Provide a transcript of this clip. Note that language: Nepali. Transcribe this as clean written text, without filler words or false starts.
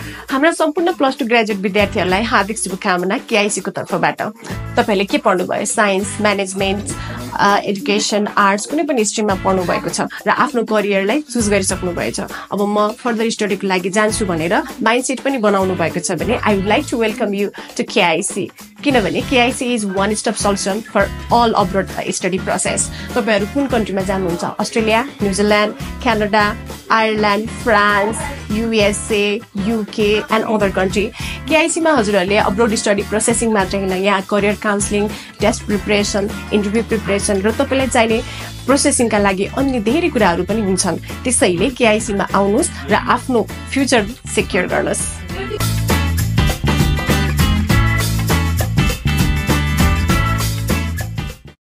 हाम्रा सम्पूर्ण प्लस 2 ग्रेजुएट विद्यार्थीहरूलाई हार्दिक शुभकामना KIEC को तर्फबाट। तपाईले के पढ्नुभयो? साइन्स, म्यानेजमेन्ट, एजुकेसन, आर्ट्स कुनै पनि स्ट्रिममा पढ्नु भएको छ र आफ्नो करियरलाई चुज गरिसक्नु भएछ। अब म फर्दर स्टडीको लागि जान्छु भनेर माइन्डसेट पनि बनाउनु भएको छ भने I would like to welcome you to KIEC, किनभने KIEC is one stop solution for all abroad study process. तपाईहरु कुन कन्ट्रीमा जानुहुन्छ? अस्ट्रेलिया, न्यूजील्यान्ड, Zealand, Canada, Ireland, USA, UK and other country. KIEC मा हजुरहरूले अब्रोड स्टडी प्रोसेसिङ मात्र हैन, यहाँ career counselling, test preparation, interview preparation र तपाईलाई चाहिने प्रोसेसिङका लागि अन्य धेरै कुराहरू पनि हुन्छन्। त्यसैले KIEC मा आउनुस् र आफ्नो फ्युचर सिक्योर गर्नुस्।